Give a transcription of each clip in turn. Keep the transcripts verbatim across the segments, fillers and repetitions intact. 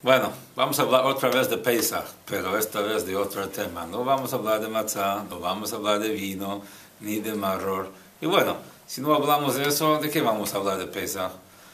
Bueno, vamos a hablar otra vez de Pesach, pero esta vez de otro tema. No vamos a hablar de matzah, no vamos a hablar de vino, ni de maror. Y bueno, si no hablamos de eso, ¿de qué vamos a hablar de Pesach?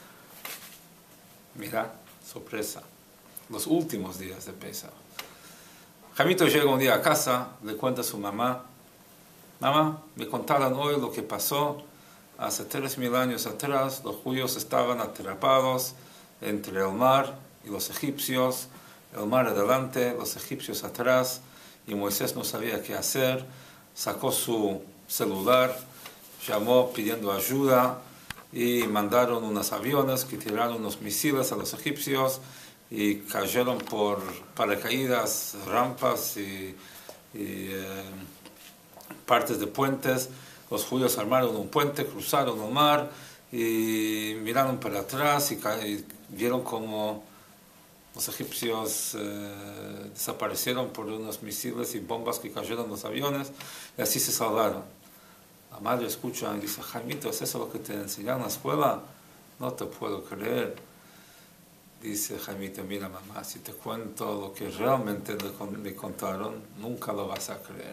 Mira, sorpresa. Los últimos días de Pesach. Jaimito llega un día a casa, le cuenta a su mamá: mamá, me contaron hoy lo que pasó. Hace tres mil años atrás, los judíos estaban atrapados entre el mar y los egipcios, el mar adelante, los egipcios atrás, y Moisés no sabía qué hacer. Sacó su celular, llamó pidiendo ayuda, y mandaron unos aviones que tiraron unos misiles a los egipcios, y cayeron por paracaídas, rampas y, y eh, partes de puentes. Los judíos armaron un puente, cruzaron el mar y miraron para atrás y, y vieron como los egipcios eh, desaparecieron por unos misiles y bombas que cayeron en los aviones, y así se salvaron. La madre escucha y dice: Jaimito, ¿es eso lo que te enseñaron en la escuela? No te puedo creer. Dice Jaimito: mira, mamá, si te cuento lo que realmente me contaron, nunca lo vas a creer.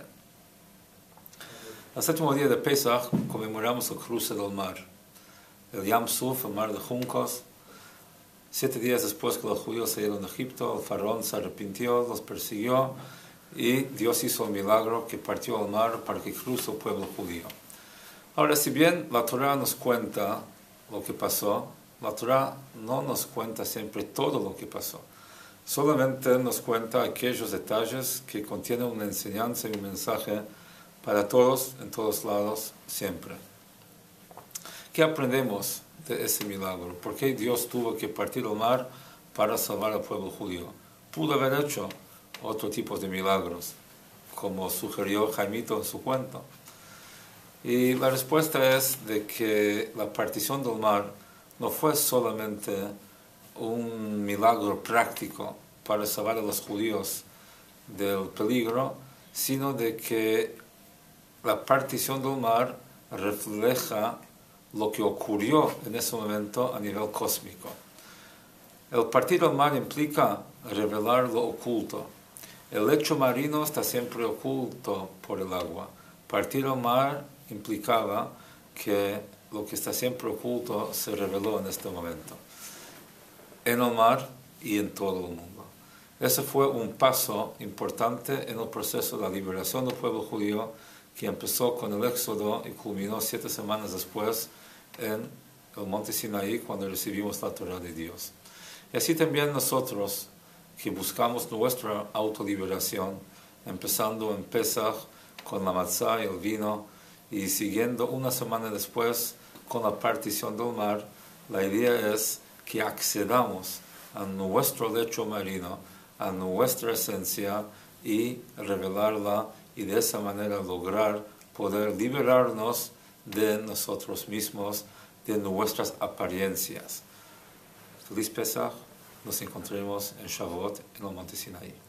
El séptimo día de Pesach conmemoramos el cruce del mar, el Yam Suf, el mar de juncos. Siete días después que los judíos salieron de Egipto, el faraón se arrepintió, los persiguió, y Dios hizo el milagro que partió el mar para que cruce el pueblo judío. Ahora, si bien la Torah nos cuenta lo que pasó, la Torah no nos cuenta siempre todo lo que pasó. Solamente nos cuenta aquellos detalles que contienen una enseñanza y un mensaje para todos, en todos lados, siempre. ¿Qué aprendemos de ese milagro? ¿Por qué Dios tuvo que partir el mar para salvar al pueblo judío? Pudo haber hecho otro tipo de milagros, como sugirió Jaimito en su cuento. Y la respuesta es de que la partición del mar no fue solamente un milagro práctico para salvar a los judíos del peligro, sino de que la partición del mar refleja lo que ocurrió en ese momento a nivel cósmico. El partir el mar implica revelar lo oculto. El lecho marino está siempre oculto por el agua. Partir el mar implicaba que lo que está siempre oculto se reveló en este momento, en el mar y en todo el mundo. Ese fue un paso importante en el proceso de la liberación del pueblo judío, que empezó con el Éxodo y culminó siete semanas después en el monte Sinaí, cuando recibimos la Torah de Dios. Y así también nosotros, que buscamos nuestra autoliberación, empezando en Pesach con la matzah y el vino, y siguiendo una semana después con la partición del mar, la idea es que accedamos a nuestro lecho marino, a nuestra esencia, y revelarla, y de esa manera lograr poder liberarnos de nosotros mismos, de nuestras apariencias. Feliz Pesach, nos encontraremos en Shavuot en el monte Sinaí.